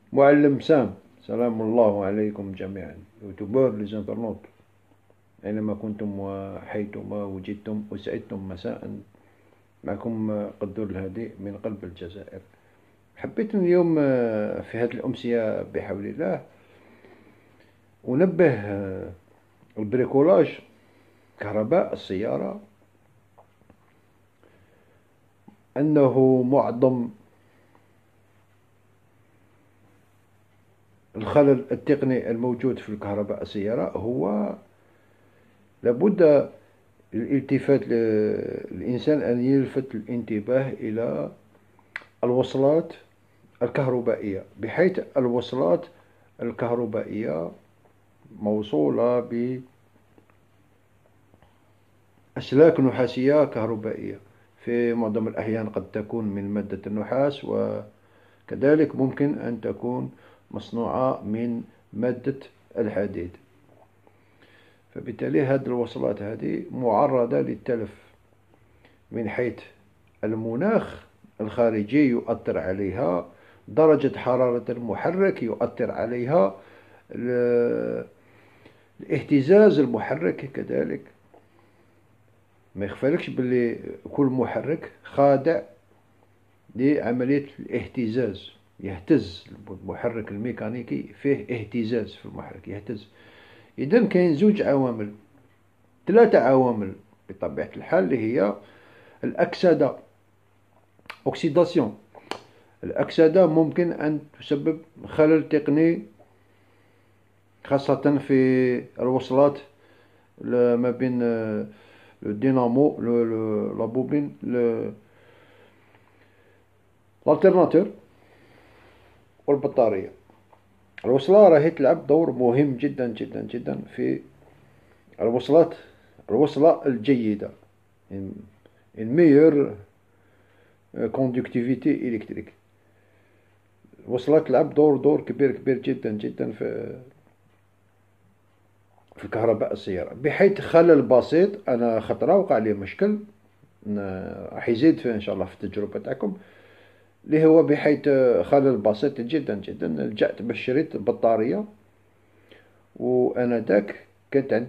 معلم سام، سلام الله عليكم جميعا يوتيوبر ليزانترنوت، أينما كنتم وحيثما وجدتم وسعدتم مساء. معكم قدور الهادي من قلب الجزائر. حبيت اليوم في هذه الأمسية بحول الله أنبه البريكولاج، كهرباء السيارة، أنه معظم الخلل التقني الموجود في الكهرباء السيارة هو لابد الالتفات الإنسان أن يلفت الانتباه إلى الوصلات الكهربائية، بحيث الوصلات الكهربائية موصولة بأسلاك نحاسية كهربائية. في معظم الأحيان قد تكون من مادة النحاس، وكذلك ممكن أن تكون مصنوعة من مادة الحديد. فبالتالي هذه الوصلات هذه معرضة للتلف، من حيث المناخ الخارجي يؤثر عليها، درجة حرارة المحرك يؤثر عليها، الاهتزاز المحرك كذلك. ما يخفالكش باللي كل محرك خاضع لعملية الاهتزاز، يهتز. المحرك الميكانيكي فيه اهتزاز في المحرك، يهتز. إذن كاين زوج عوامل، ثلاثة عوامل بطبيعة الحال، اللي هي الأكسدة، أكسيداسيون. الأكسدة ممكن أن تسبب خلل تقني، خاصة في الوصلات ما بين الدينامو، لا بوبين، الالترناتور والبطارية. الوصلة راهي تلعب دور مهم جدا جدا جدا في الوصلات. الوصلة الجيدة، une meilleure conductivité électrique. الوصلة تلعب دور كبير كبير جدا جدا في الكهرباء السيارة، بحيث خلل بسيط. أنا خطرة وقع لي مشكل، راح يزيد في إن شاء الله في التجربة تاعكم، اللي هو بحيث خلل بسيط جدا جدا. لجأت باش شريت بطارية، وأنا ذاك كانت عندي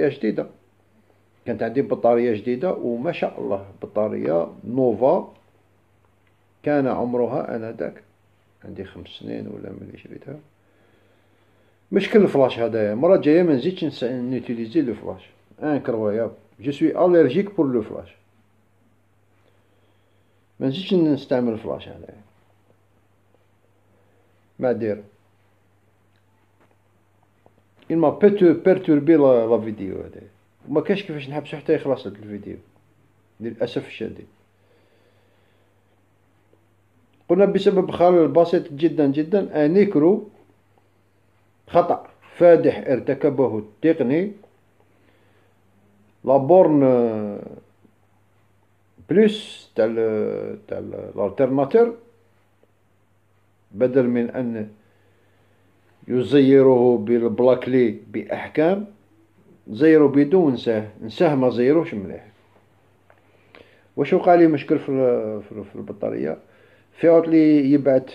بطارية جديدة، وما شاء الله بطارية نوفا، كان عمرها أنا ذاك عندي 5 سنين ولا ملي شريتها. مشكل الفلاش هذايا، المرة الجاية ما نزيدش نوتيليزي لو فلاش، انكرويابل. جو سوي اليرجيك بور لو فلاش، ما نزيدش نستعمل الفلاش هذايا. ما دير il m'a perturbé لا فيديو هذايا، وما كاش كيفاش نحبسو حتى يخلص هذا الفيديو للأسف الشديد. قلنا بسبب خلل بسيط جدا جدا، أنيكرو، خطأ فادح ارتكبه التقني. لابورن بلس تاع الالترناتور، بدل من أن يزيره بالبلاكلي بأحكام، زيرو بدون نساه ما زيروش مليح. واش وقع لي مشكل في البطارية؟ في عطلي يبعث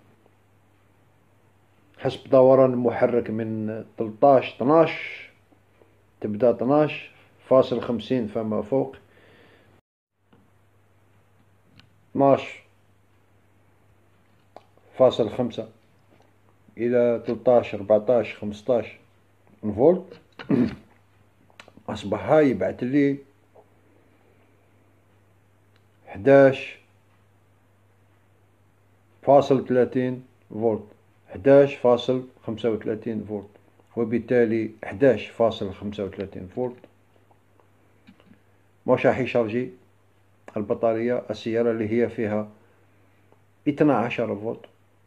حسب دوران المحرك من 13 12، تبدا 12.50 فما فوق، 12.5 إلى 13 14 15 فولت. أصبح يبعث لي 11.30 فولت، 11.35 فولت، وبالتالي 11.35 فولت مش راح يشارجي البطارية السيارة اللي هي فيها 12 فولت،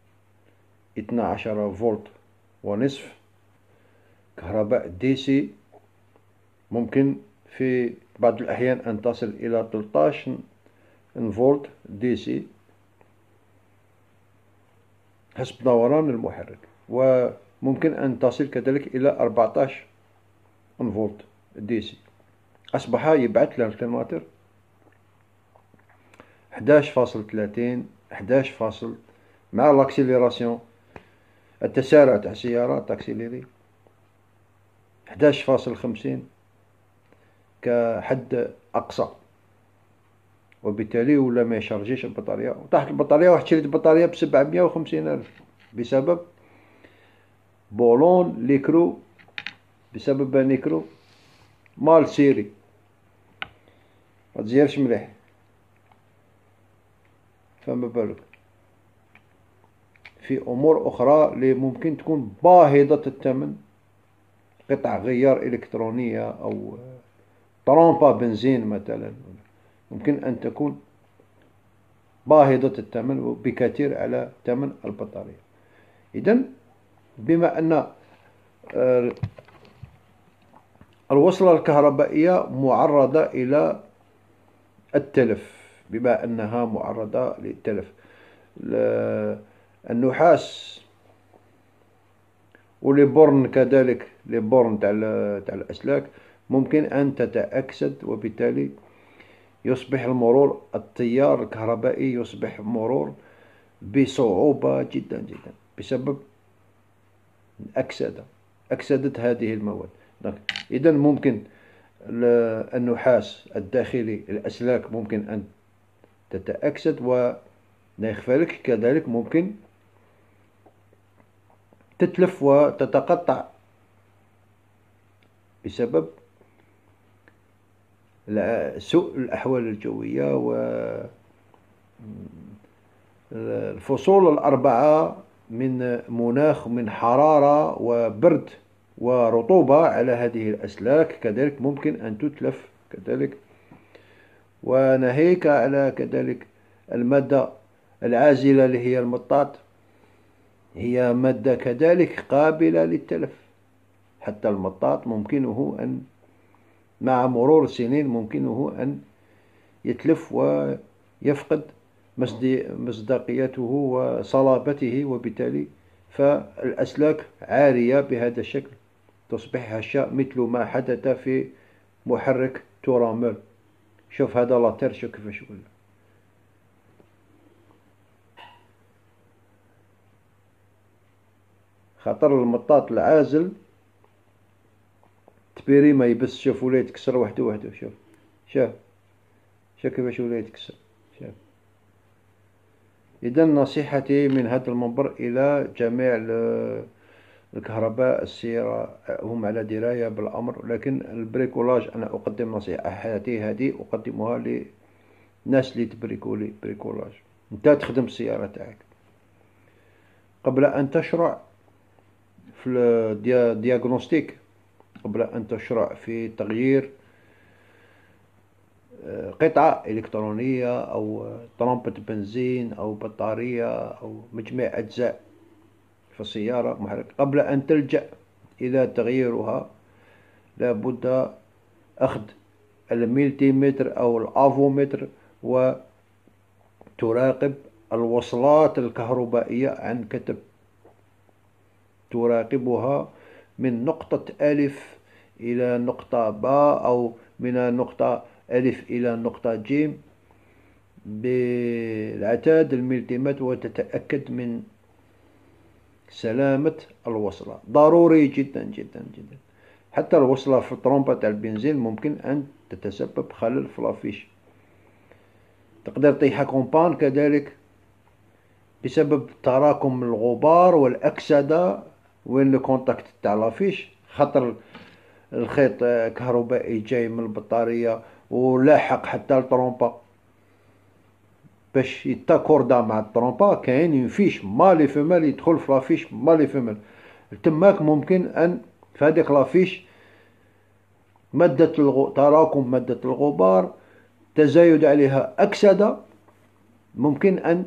12 فولت ونصف كهرباء دي سي. ممكن في بعض الأحيان أن تصل إلى 13 فولت دي سي حسب دوران المحرك، وممكن أن تصل كذلك إلى 14 فولت دي سي. أصبح يبعث الالترناتور 11.30 11 مع لاكسيليراسيون التسارع تاع السيارة تاكسيليري 11.50 كحد أقصى، وبالتالي ولا ما يشارجيش البطارية. وطاحت البطارية، واحد شريت بطارية ب750 ألف بسبب بولون ليكرو، بسبب نيكرو مال سيري ما تزيرش مليح. فما بالك في أمور أخرى اللي ممكن تكون باهظة الثمن، قطع غيار إلكترونية أو طرامبة بنزين مثلا، ممكن أن تكون باهظة الثمن بكثير على ثمن البطارية. إذن بما أن الوصلة الكهربائية معرضة إلى التلف، بما أنها معرضة للتلف، النحاس ولي بورن كذلك، لي بورن تاع الأسلاك ممكن أن تتأكسد، وبالتالي يصبح المرور التيار الكهربائي يصبح مرور بصعوبة جدا جدا بسبب أكسدة هذه المواد. إذن ممكن النحاس الداخلي الأسلاك ممكن أن تتأكسد، ولا يخفى كذلك ممكن تتلف وتتقطع بسبب سوء الأحوال الجوية والفصول الأربعة من مناخ، من حرارة وبرد ورطوبة على هذه الأسلاك كذلك ممكن أن تتلف كذلك. وناهيك على كذلك المادة العازلة اللي هي المطاط، هي مادة كذلك قابلة للتلف. حتى المطاط ممكنه أن مع مرور السنين ممكنه أن يتلف ويفقد مصداقيته وصلابته، وبالتالي فالأسلاك عارية بهذا الشكل، تصبح هشة مثل ما حدث في محرك تورامل. شوف هذا لاتير شوف كيفاش ولا. خاطر المطاط العازل تبيري ما يبس. شوف ولا يتكسر وحده وحده. شوف كيفاش ولا يتكسر. شوف. إذا نصيحتي من هذا المنبر إلى جميع الكهرباء السيارة هم على دراية بالأمر، لكن البريكولاج أنا أقدم نصيحتي هذه أقدمها للناس اللي تبريكولي بريكولاج. أنت تخدم السيارة تاعك قبل أن تشرع في الدياغنوستيك، قبل أن تشرع في تغيير قطعة إلكترونية أو طرمبة بنزين أو بطارية أو مجموع أجزاء في السيارة محرك، قبل أن تلجأ إلى تغييرها لابد أخذ الملتيمتر أو الأفومتر وتراقب الوصلات الكهربائية عن كثب، تراقبها من نقطة ألف إلى نقطة باء أو من نقطة ألف إلى نقطة جيم بالعتاد الملتيمتر، وتتأكد من سلامة الوصلة. ضروري جدا جدا جدا. حتى الوصلة في الطرمبة تاع البنزين ممكن أن تتسبب خلل في لافيش، تقدر طيحة كومبان كذلك بسبب تراكم الغبار والأكسدة وين الكونتاكت تاع لافيش، خاطر الخيط كهربائي جاي من البطارية ولاحق حتى الطرمبة باش يتاكوردا مع الطرمبة، كاين ينفيش مالي فمال يدخل في لافيش مالي فمال تماك. ممكن أن في هذيك لافيش تراكم مادة الغبار، تزايد عليها أكسدة، ممكن أن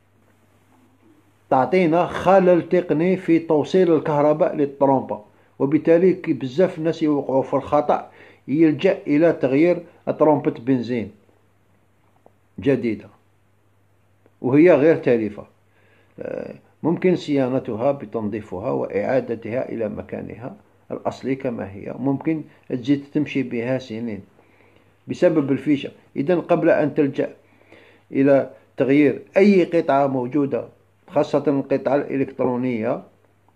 تعطينا خلل تقني في توصيل الكهرباء للطرمبة، وبالتالي بزاف الناس يوقعوا في الخطأ يلجأ إلى تغيير طرمبة بنزين جديدة وهي غير تالفة. ممكن صيانتها بتنظيفها وإعادتها إلى مكانها الأصلي كما هي، ممكن تزيد تمشي بها سنين بسبب الفيشة. إذن قبل أن تلجأ إلى تغيير أي قطعة موجودة، خاصة القطعة الإلكترونية،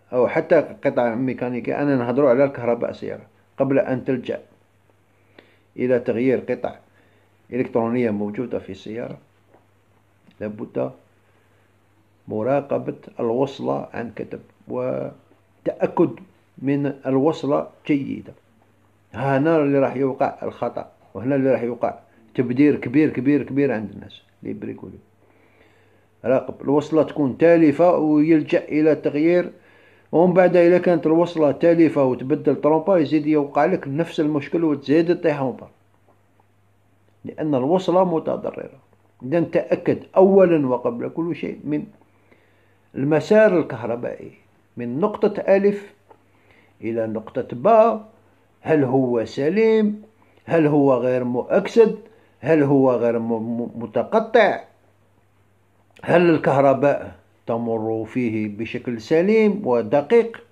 أو حتى قطع ميكانيكية. أنا نهضروا على الكهرباء سيارة. قبل أن تلجأ إلى تغيير قطع إلكترونية موجودة في السيارة لابد مراقبة الوصلة عن كتب وتأكد من الوصلة جيدة. هنا اللي راح يوقع الخطأ، وهنا اللي راح يوقع تبدير كبير كبير كبير عند الناس اللي يبريكولي. راقب الوصلة تكون تالفة ويلجأ إلى التغيير، ومن بعد إذا كانت الوصلة تالفة وتبدل طرومبا يزيد يوقع لك نفس المشكل وتزيد تطيح هومبا، لأن الوصلة متضررة. إذا تأكد أولا وقبل كل شيء من المسار الكهربائي من نقطة ألف إلى نقطة باء، هل هو سليم؟ هل هو غير مؤكسد؟ هل هو غير متقطع؟ هل الكهرباء تمر فيه بشكل سليم ودقيق؟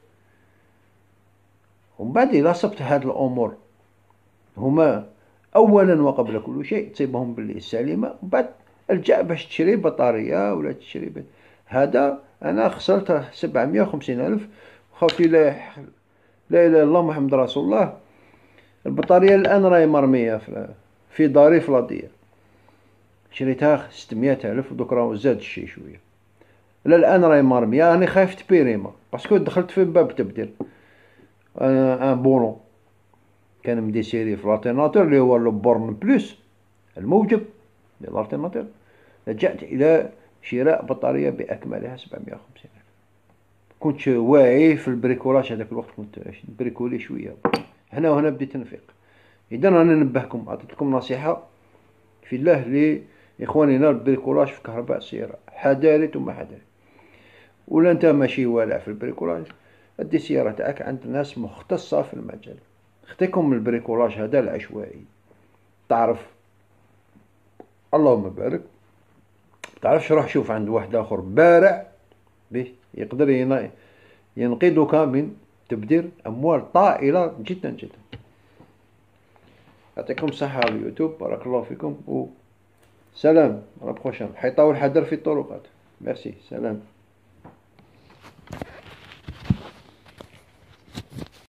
ومن بعد إذا صبت هذه الأمور هما أولا وقبل كل شيء تصيبهم باللي سليمة، ومن بعد الجأ باش تشري بطارية ولا تشري هذا أنا خسرت 750 ألف وخوتي لا إله إلا الله محمد رسول الله. البطارية الآن راهي مرمية في داري في لادية، شريتها 600 ألف ودوك راهو زاد الشي شوية. لا الآن راهي مرمية، راني خايف تبيريما باسكو دخلت في باب تبديل ان بونو كان مديسيري في لالتيرناتور اللي هو لو بورن بلوس الموجب للالتيرناتور. لجأت إلى شراء بطارية بأكملها 750 ألف. كنت واعي في البريكولاج هذاك الوقت، كنت بريكولي شوية هنا وهنا بديت نفيق. إذا أنا ننبهكم، أعطيتكم نصيحة في الله لإخواننا البريكولاج في كهرباء السيارة، حذاري ثم حذاري. ولا أنت ماشي والع في البريكولاج أدي السيارة تاعك عند ناس مختصة في المجال. خطيكم من البريكولاج هذا العشوائي، تعرف اللهم بارك تعرفش روح شوف عند واحد آخر بارع به يقدر ينقذك من تبذير أموال طائلة جدا جدا. يعطيكم الصحة على اليوتيوب، بارك الله فيكم وسلام. على بروشان. حيطاو الحذر في الطرقات. ميرسي، سلام.